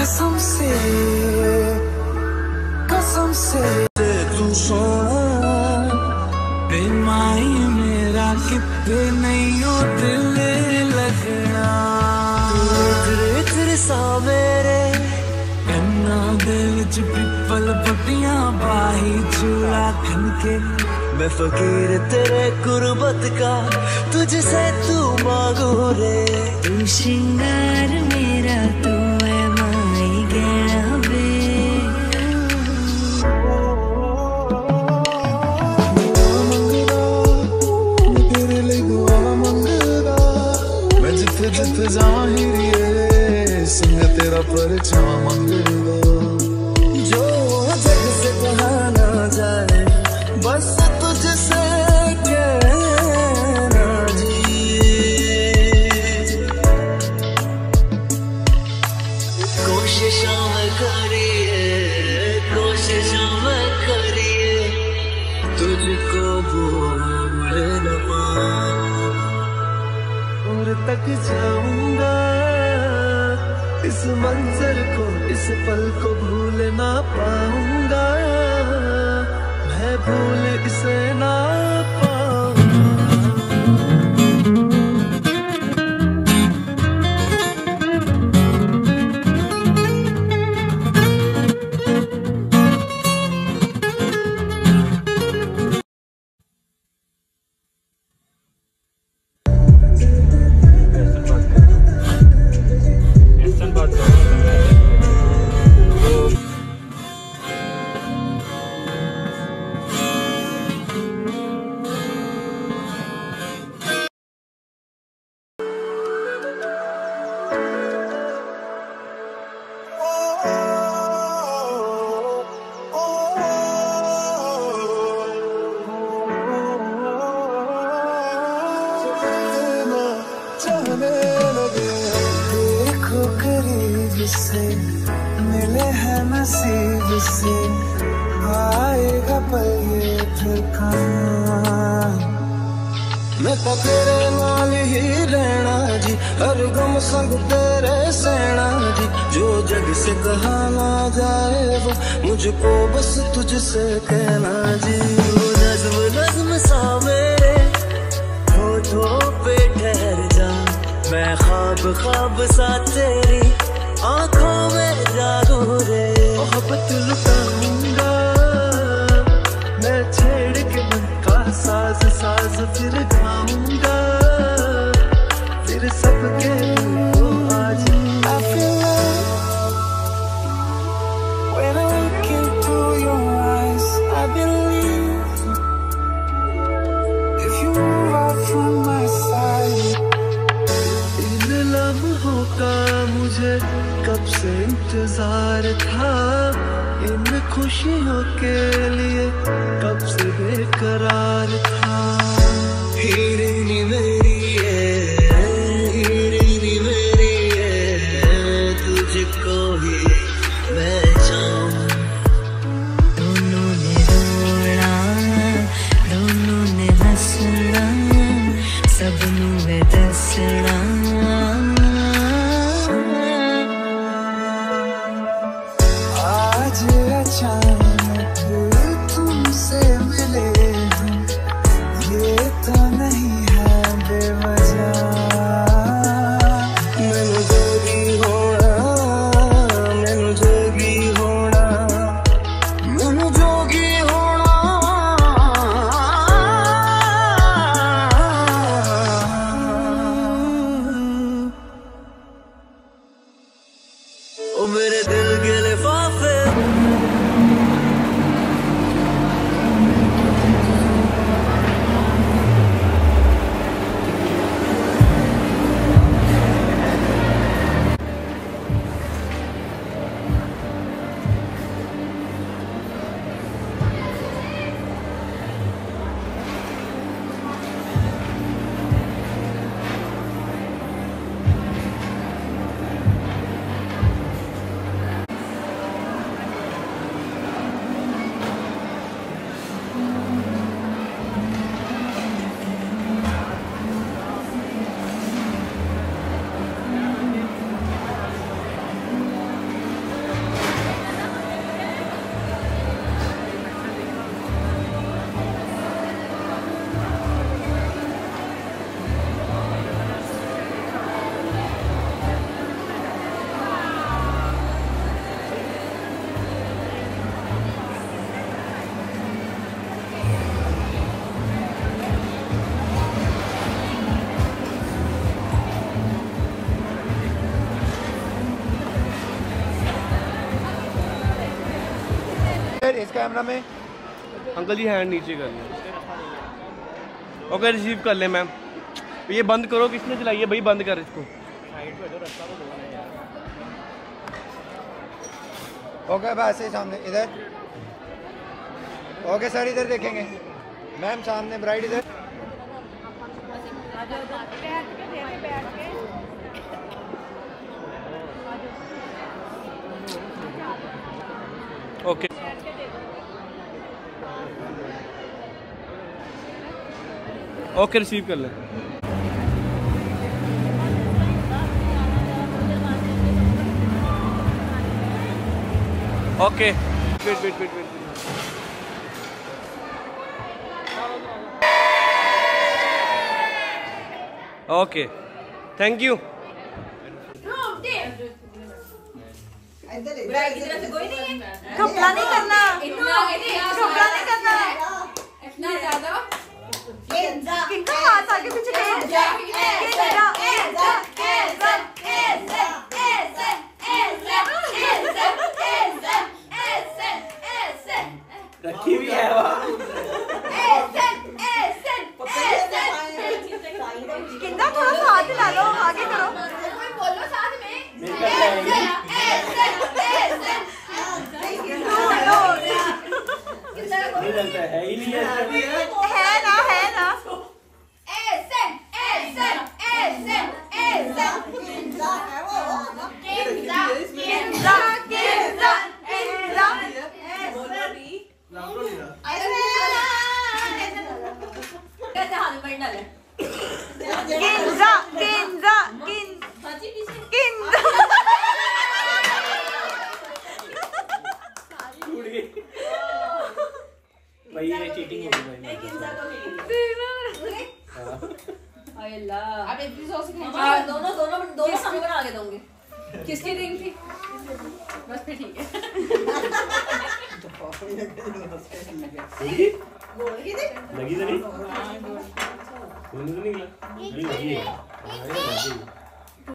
कसम से तू सोना बेमाई मेरा कितने नहीं हो दिल लगना तेरे सा मेरे कन्ना दिल च पिपल पट्टियां बाही चूड़ा खन के मैं फकीर तेरे गुर्बत का तुझसे तू मांगू रे तू श्रृंगार मेरा तू है माई गया वे जिथे जाहिर सिंह तेरा परछावा मंगदा जो जग से कहा ना जाए बस तुझसे कहना जी कोशिशों में करिए तुझको भूल न पाऊं और तक जाऊंगा इस मंजर को इस पल को भूल ना पाऊंगा मैं भूल इसे ना पाऊंगा देखो करीब से मिले हैं नसीब से आएगा पल ये फिर कहाँ मैं तो तेरे नाल ही रहना जी हर गम संग तेरे सहना जी जो जग से कहा ना जाए वो मुझको बस तुझसे कहना जी नज़्म नज़्म सा मेरे होठों पे ठहर जा मैं ख्वाब सा तेरी आंखों में जागू रे मोहब्बत लुटाऊंगा मैं छेड़ के मन का साज फिर गाऊंगा फिर सबके को आज I feel love when I look into your eyes I believe if you move out from my side लम्हों का मुझे कब से इंतजार था इन खुशियों के लिए कब से बेकरार था हीरे मेरी तुझको ही मैं चाहूं दोनों ने रोना दोनों ने हंसना सबनू है दसना अचानक तुमसे मिले ये तो नहीं है प्लीज कैमरा में। अंकल जी हैंड नीचे कर लें। ओके रिसीव कर ले मैम। ये बंद करो, किसने चलाई है भाई? बंद कर इसको। ओके बस ऐसे ही सामने इधर। ओके सर इधर देखेंगे। मैम सामने ब्राइड इधर। ओके ओके रिसीव कर लें। Okay wait wait wait wait. Okay thank you. घपला नहीं करना, घपला नहीं करना। इतना ज्यादा किनका हाथ आगे पीछे रखी भी है कितना, थोड़ा सा हाथ हिला लो, आगे करो। बोलो साथ में। है ही नहीं है ना, है ना। भाई ये चीटिंग हो गई भाई। अब इतनी सॉस खाएंगे। दोनों सामने बना के दूंगी। किसकी रिंग थी? बस फिर ठीक है। लगी तो नहीं? नहीं निकला।